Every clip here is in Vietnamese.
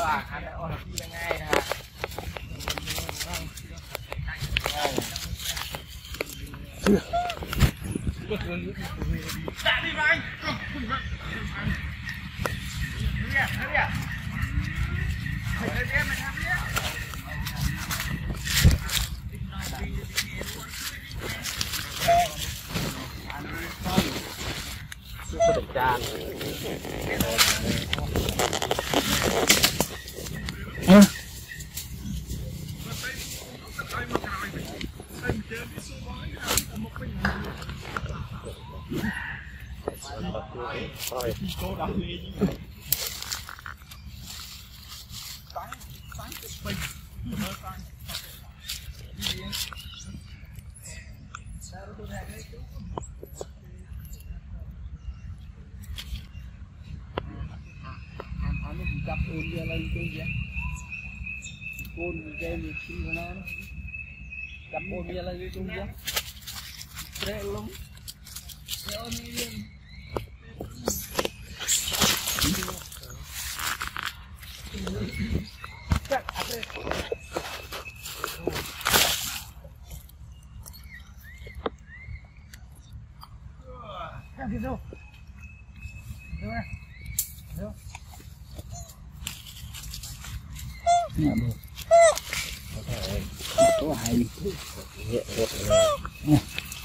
ăn đã ổn là ngay nè. Đã đi vào anh. Cặp ôn dia lên cái gì ôn cái gì khi mà nó cặp ôn dia lên cái chung gì tre luôn tre ôn đi chắc ade cái gì đâu đâu đâu nè được có hai hiện được nè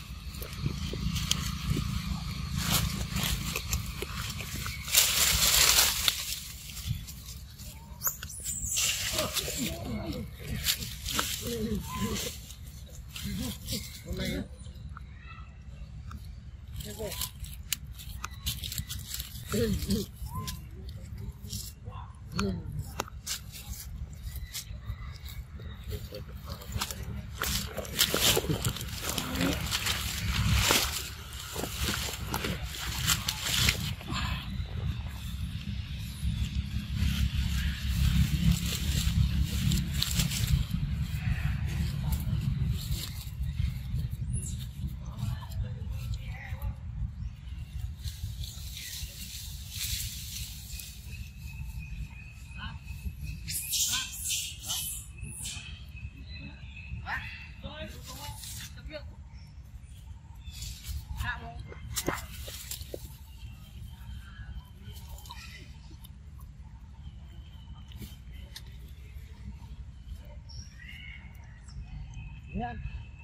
Nhân.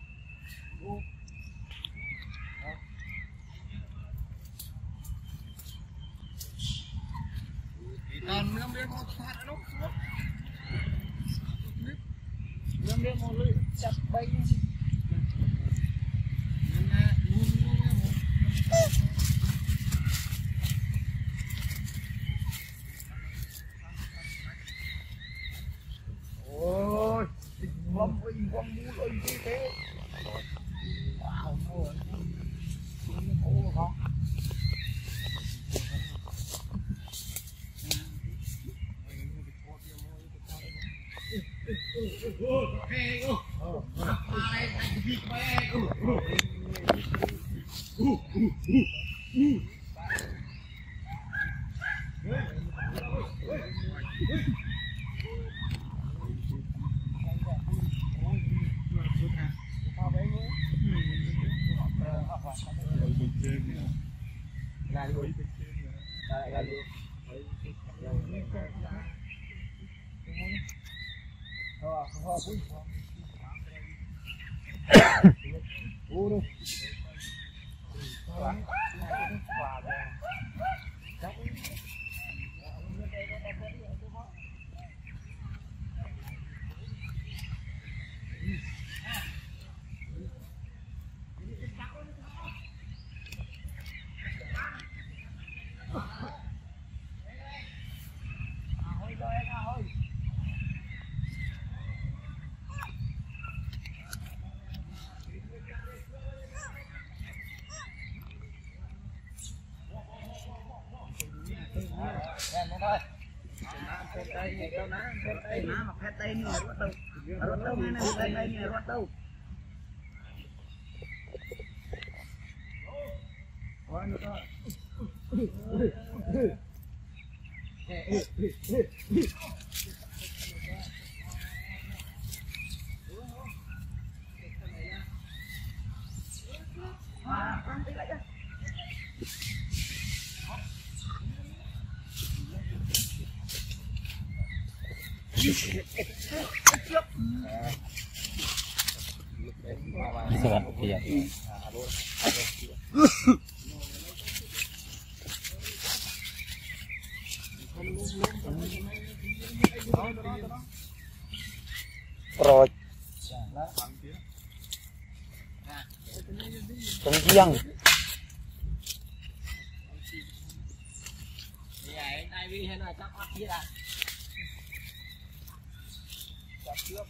Còn nước miếng một phát nó xuống. Nước miếng một lưỡi chặt bay. Ôi, bom mũ lên như thế. Wow, mua nó không. rồi trong giang ai đi hay là chắc bắt gì à chắc trước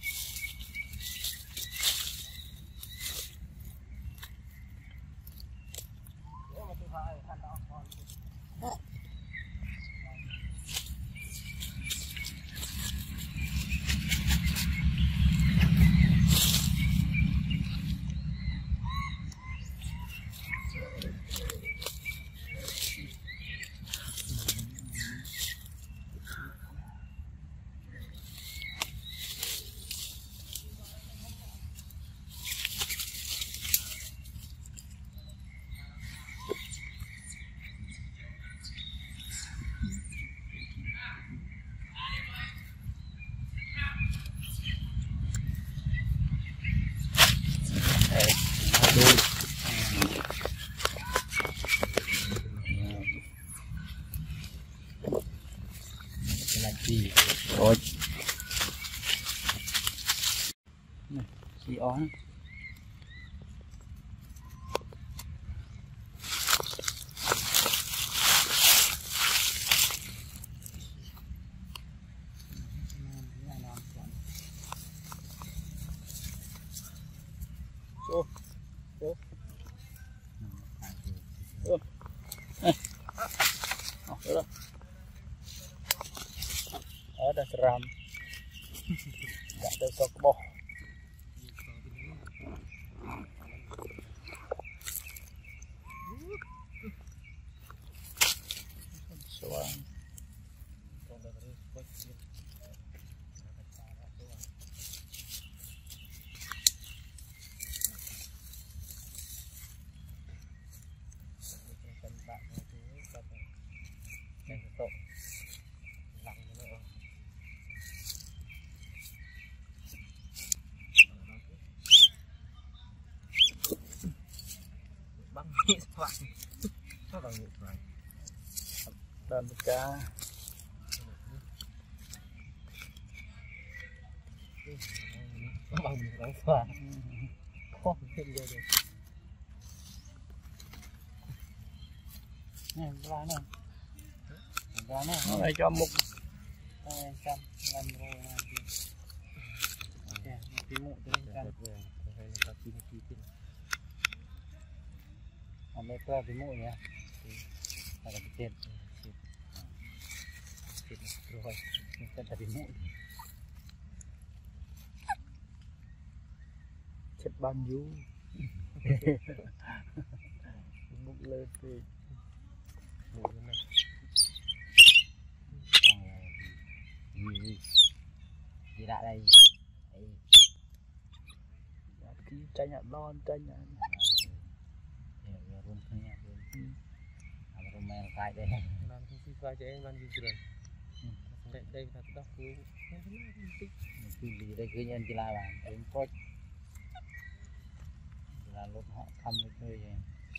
rồi chị on ada seram nggak ada sokboh soang dan cá bằng miếng phà không thêm vô được nè ra nè nó lại cho một trăm năm rồi nè cái mũ cho nên trăm ở đây có cái mũ nhá là cái tiền rồi mình sẽ cái mũ chết bao nhiêu bút lên thì gì đã đây tranh nhận lon tranh nhận run punya apa rumah kayak deh nanti siswa aja yang nanti juga đây là tao cứ đi đây cứ nhân chỉ là bạn đến coi là lúc họ thăm được nơi vậy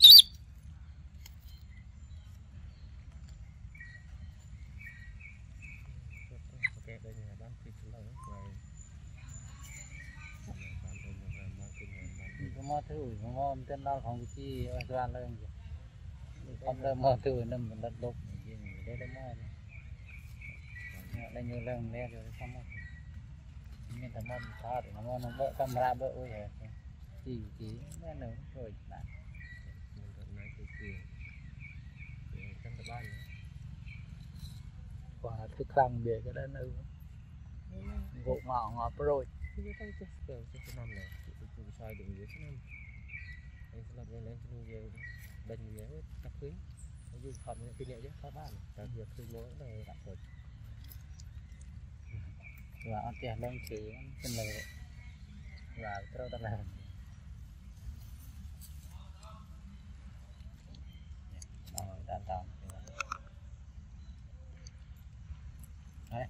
ok đây là ban thịt lớn rồi có mò thử mò trên đó không chi ra lên không đâu mò thử nằm mình đặt đục gì đây đó mò đây nhiều lần đây rồi xong rồi mình thầm mò thả để nó bỡ camera bỡ ôi chỉ nghe nữa rồi bạn mình này thì trong cái ban và thức khăn về cái đó nữa gỗ ngọ ngọt rồi cái năm này tôi sai được cái năm anh sẽ làm lên lên về đánh về cặp phí dùng phẩm những cái liệu chứ các bạn đặc biệt khi mỗi này đặt rồi và ăn tiền lông chỉ chân lệ và trâu đã làm rồi đàn tàu đấy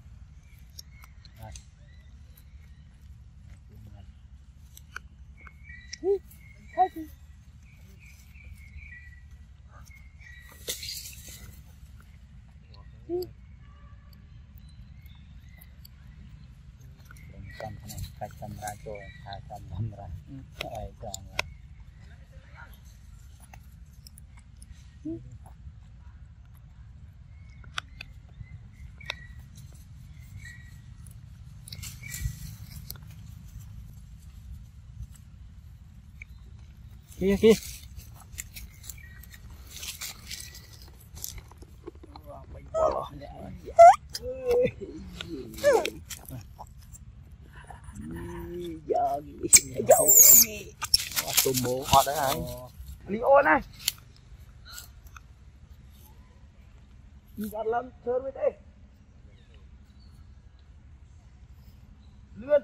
cầm này cách cầm ra cho hai cầm ra ấy chọn là kia kia mình bỏ lọ giờ dậu tôm bố họ đấy anh đi ôn này đi ăn lắm chơi với đây lươn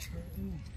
Ừ.